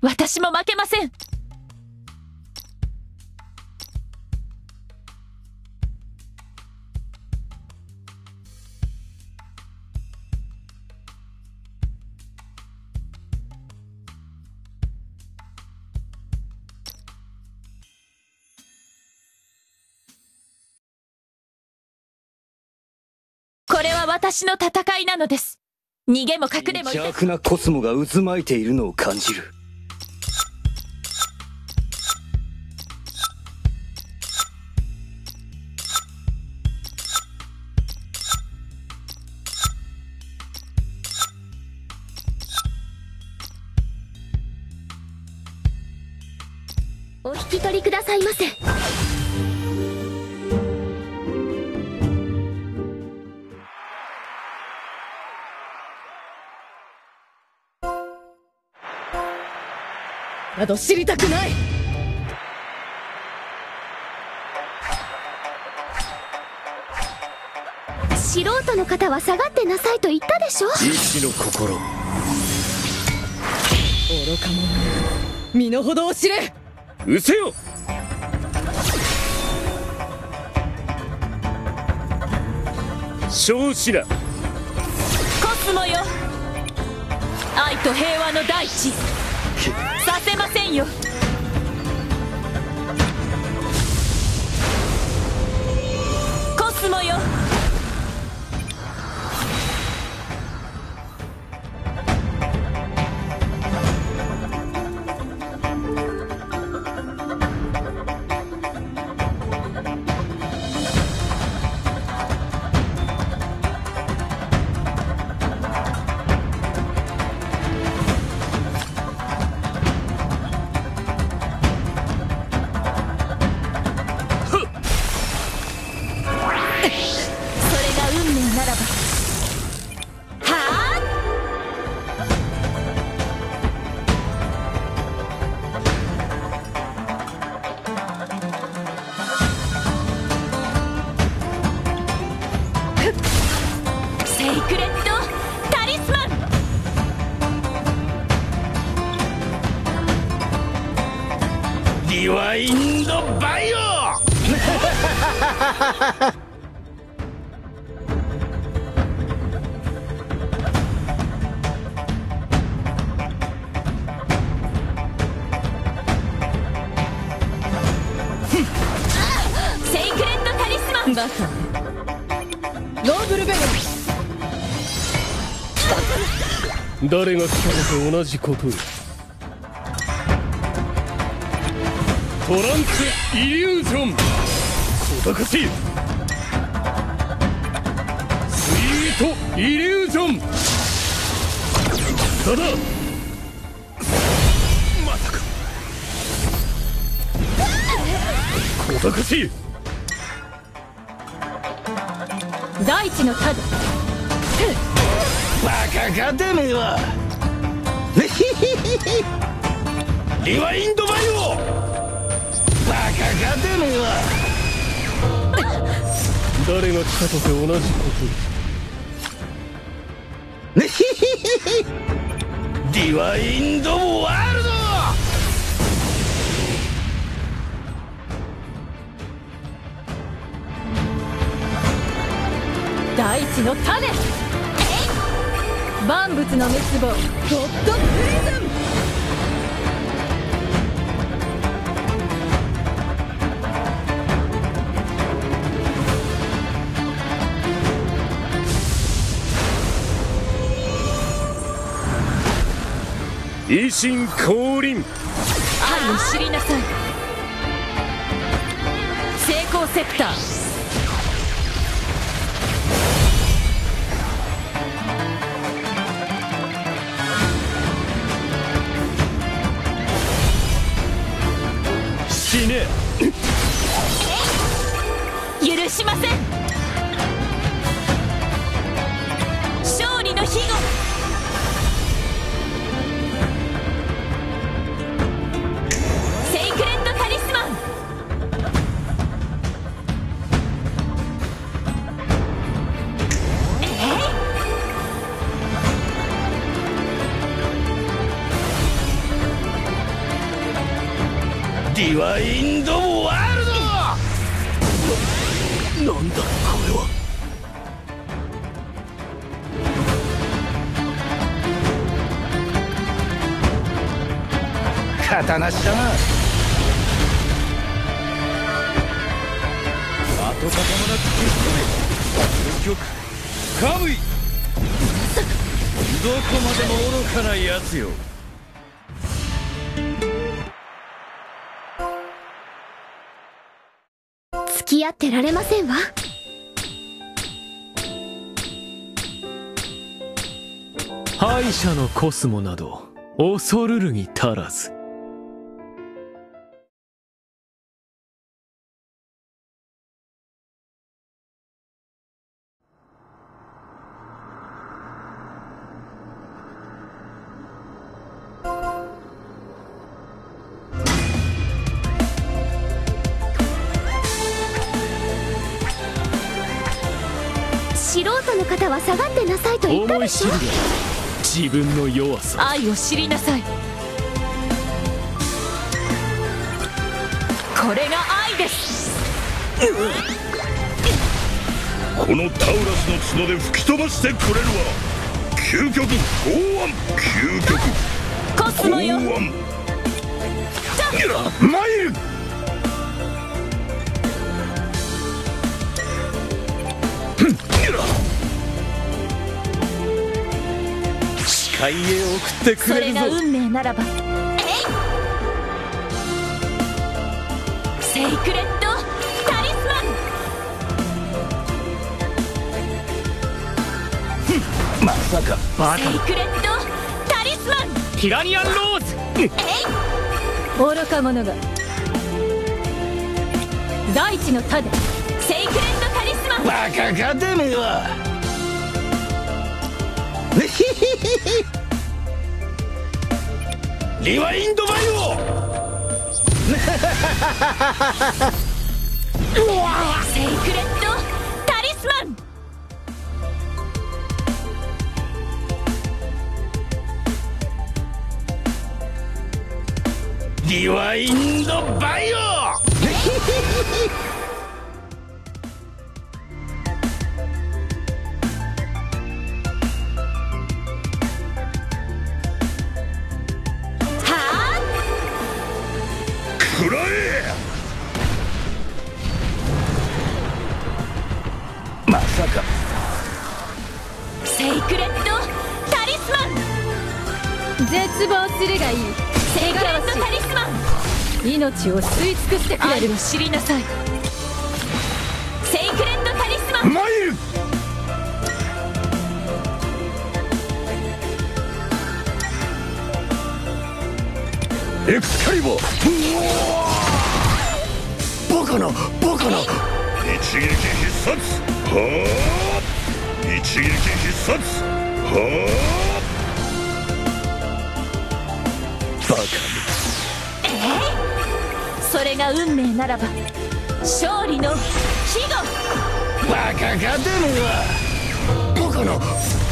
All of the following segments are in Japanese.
私も負けません。これは私の戦いなのです。逃げも隠れも邪悪なコスモが渦巻いているのを感じる。 お引き取りくださいませ。 など知りたくない。 素人の方は下がってなさいと言ったでしょ。 意志の心。 愚か者、身の程を知れ。 失せよ。小子らコスモよ、愛と平和の大地させませんよ。コスモよ、ならば、はあ、セイクレットタリスマン。 リワインドバイオバカローブルベノム。誰が来たのと同じことよ。トランスイリュージョン小賢しい。スイートイリュージョンただまさか小賢しい。 大地の盾。 バカかてめえは。リワインドバイオ。バカかてめえは。誰が来たとて同じこと。リワインドワールド。 大地の種。万物の滅亡。ゴッドプリズン。 維新降臨。 愛を知りなさい。成功セプター。 死ね。 許しません。勝利の庇護。セイクレットタリスマン。 ディワインドワールド。なんだこれは。刀なしだな。跡形もなく消し止め究極カムイ。どこまでも愚かなやつよ。 付き合ってられませんわ。 敗者のコスモなど恐るるに足らず。 素人の方は下がってなさいと言ったでしょ。 思い知るが自分の弱さ。 愛を知りなさい。これが愛です。 このタウラスの角で吹き飛ばしてくれるわ。究極剛腕、究極コスモよ。 参る。 海へ送ってくれるぞ。 それが運命ならば。セイクレットタリスマン。 まさかバセイクレットタリスマン。 ティラニアンローズ。 愚か者が大地の種。 セイクレットタリスマン。 バカかてめえは。リワインドバイオ。 セイクレットタリスマン。 リワインドバイオ。食らえ。まさかセイクレットタリスマン。 絶望するがいい。 セイクレットタリスマン。 命を吸い尽くしてくれる。 愛を知りなさい。セイクレットタリスマン。 参る。エクスカリバー。バカなバカな。一撃必殺。はあ。一撃必殺。はあ。バカそれが運命ならば勝利の庇護。 バカかてめえは。バカな。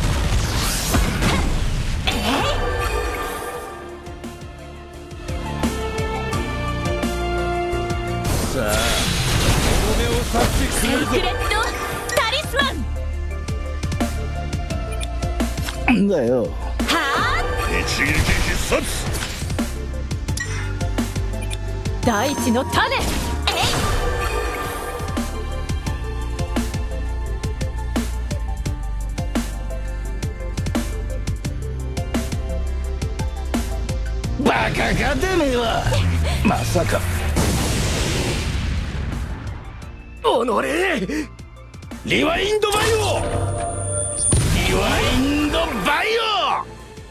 さあお目をさせてくれるぞ。 セイクレットタリスマン。 なんだよ。 はあ。 一撃必殺。 大地の種。 バカかてめえは。まさか。おのれ。リワインドバイオ。リワインドバイオ。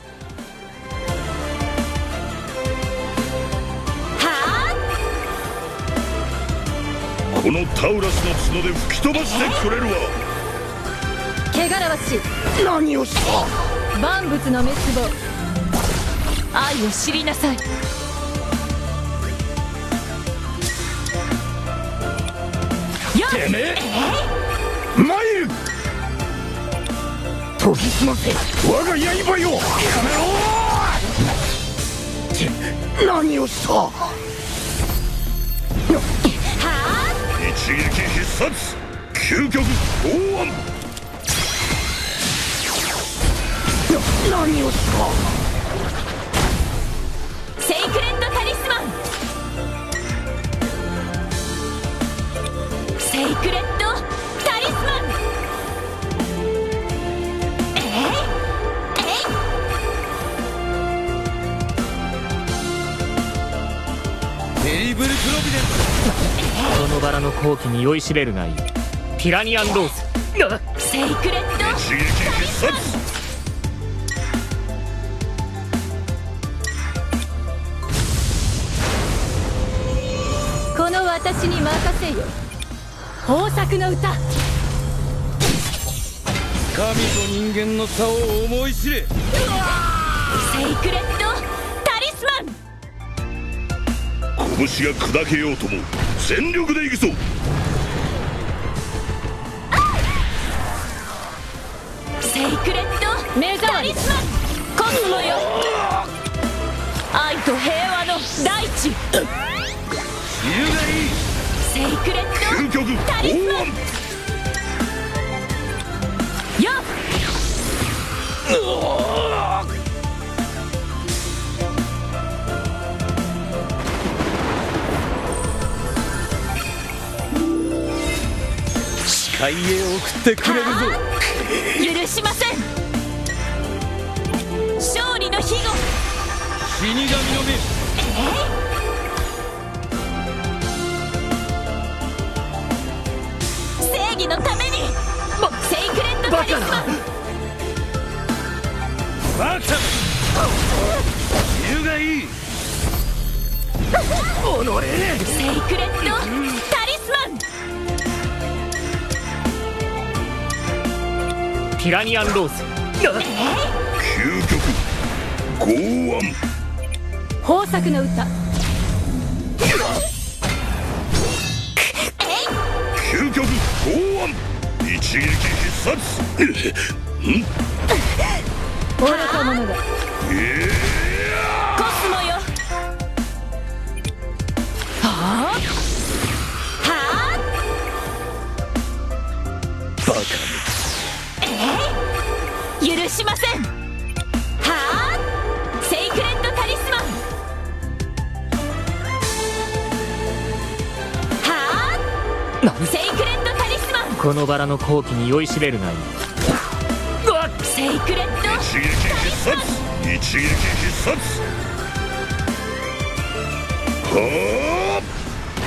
このタウラスの角で吹き飛ばしてくれるわ。 汚らわしい。 何をした。 万物の滅亡。 愛を知りなさい。 てめえ参る。研ぎ澄ませ我が刃よ。やめろ。何をした。 一撃必殺究極剛腕。何をしたセイクレットタリスマン。セイクレットタリスマン。 テイブルプロビデンス。このバラの好機に酔いしれるがいい。ティラニアンローズ。 セイクレット一撃必殺。 この私に任せよ。豊作の歌。 神と人間の差を思い知れ。 セイクレットタリスマン。 拳が砕けようとも全力でいくぞ。 セイクレット目障り。 タリスマン。コスモよ。愛と平和の大地。セイクレッ究極トタリスマン。 剛腕。 よっ。 海へ送ってくれるぞ。 許しません。勝利の庇護。 死神の目。 正義のためにセイクレットタリスマン。 バカだ。言うがいい。 セイクレットタリスマン。 ティラニアンローズ。 究極剛腕。 豊作の歌。 究極剛腕。一撃必殺。 愚か者だ。 コスモよ。はあバカ許しません。はあセイクレットタリスマン。はあセイクレットタリスマン。 このバラの好機に酔いしれるがいい。 セイクレット一撃必殺。一撃必殺。はあ。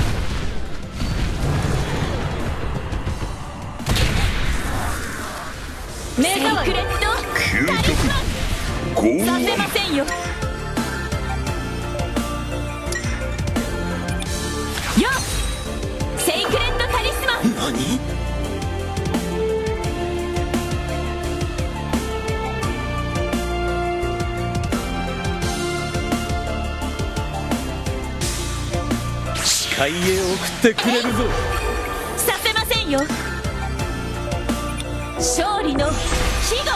セイクレット究タリスマン。 極剛腕。 させませんよ。よっ。セイクレットタリスマン。 何。 海へ送ってくれるぞ。 させませんよ。勝利の庇護。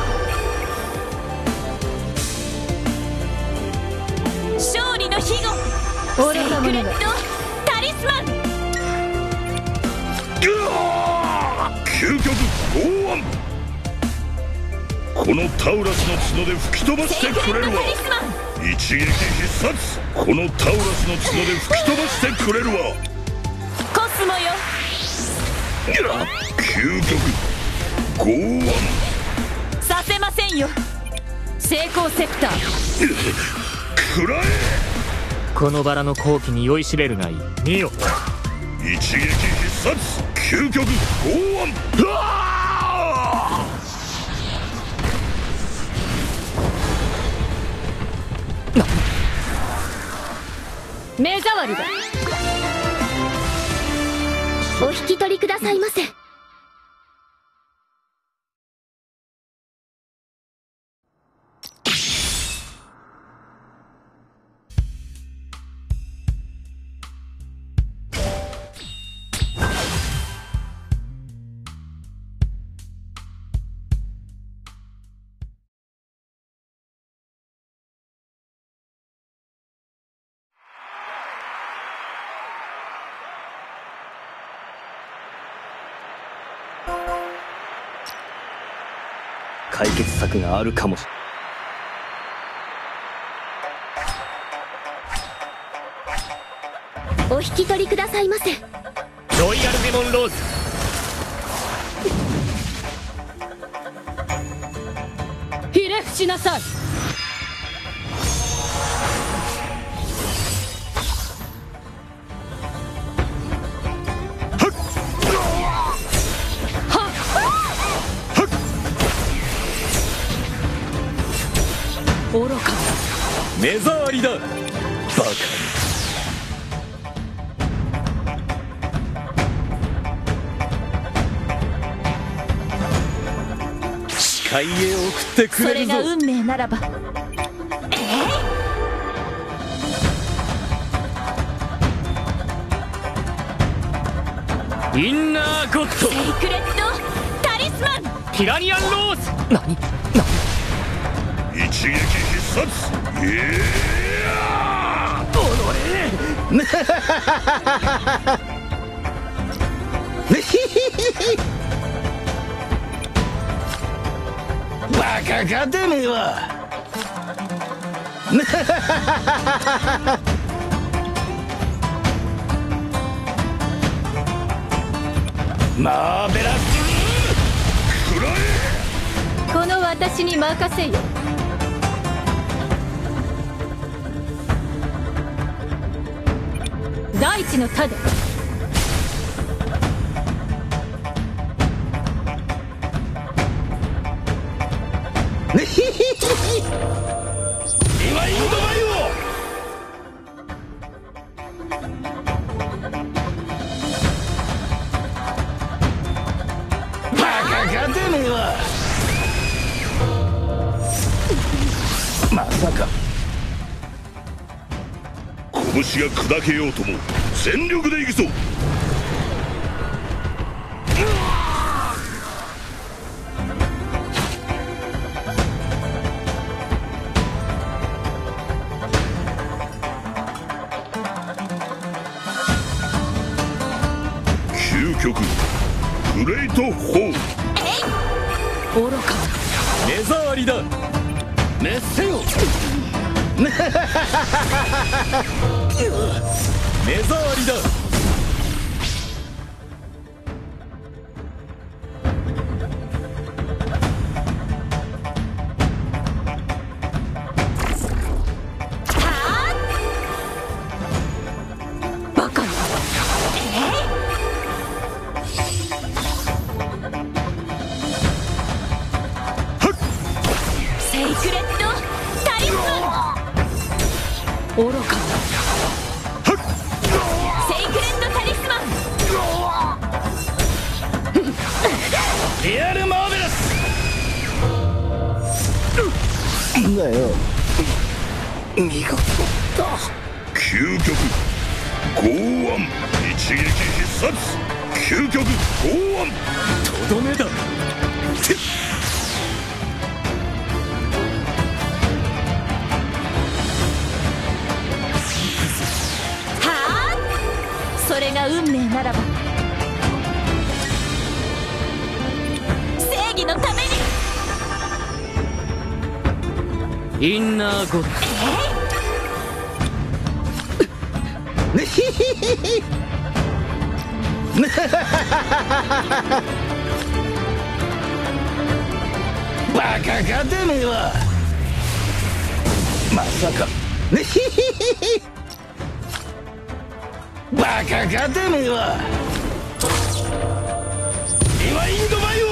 勝利の庇護。 愚か者だ。 セイクレットタリスマン。 究極剛腕。このタウラスの角で吹き飛ばしセイクレットてくれるわ。 タリスマン。 一撃必殺。このタウラスの角で吹き飛ばしてくれるわ。 コスモよ。 究極剛腕。 させませんよ。成功セプター。 食らえ。 このバラの好機に酔いしれるがいい。見よ。 一撃必殺。究極剛腕。 目障りだ。 お引き取りくださいませ。 解決策があるかもしれない。 お引き取りくださいませ。 ロイヤルデモンローズ。 ひれ伏しなさい。愚か。 目障りだバカ。海へ送ってくそれれるぞ。 が運命ならば。 インナーゴッド。 セイクレットタリスマン。 ティラニアンローズ。何一撃必殺。 バカかてめえは。マーベラス。 食らえ。 この私に任せよ。大地の種。 今インドバイオ。バカかてめえは。まさか拳が砕けようとも全力で行くぞ。究極グレイトホー。 愚か。 目障りだ。滅せよ。目障りだ。 バカな。セイクレットタリスマン。愚か。セイクレットタリスマン。 リアルマーベラス。だよ。見事だ。 究極剛腕。一撃必殺。究極剛腕。 とどめだ。 それが運命ならば。正義のために。 インナーゴッド。 バカかてめえは。まさか。バカかてめえは。今インドバイ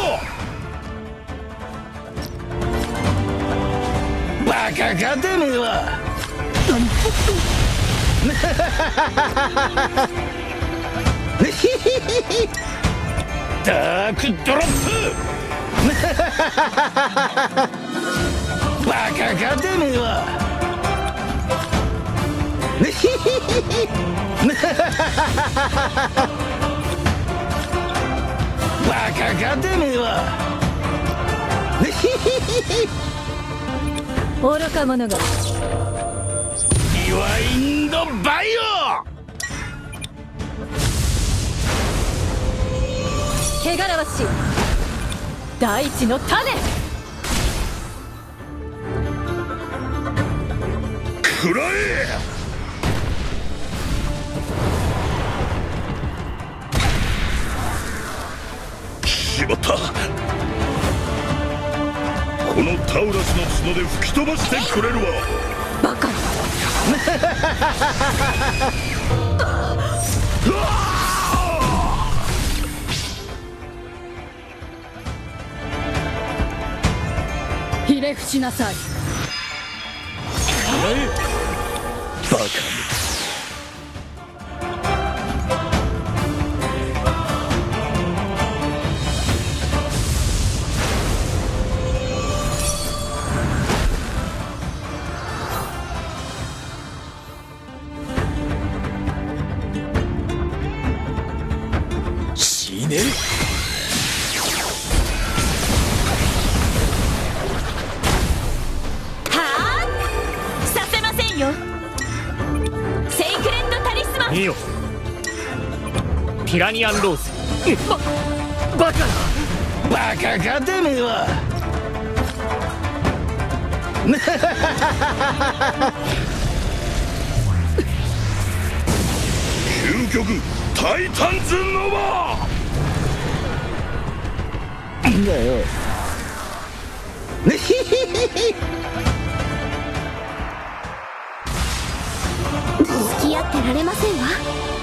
オ。バカかてめえは。ダークドロップ。バカかてめえは。バカかてめえは。 愚か者が。 イワインドバイ汚らわしい大地の種。 食らえ。しまった。このタウラスの角で吹き飛ばしてくれるわ。 バカな。 ひれ伏しなさい。 バカめ。死ねる。 させませんよ。セイクレットタリスマン。 見よ、ティラニアンローズ。バカな。 バカかてめえは。 究極タイタンズノバんだよ。 付き合ってられませんわ。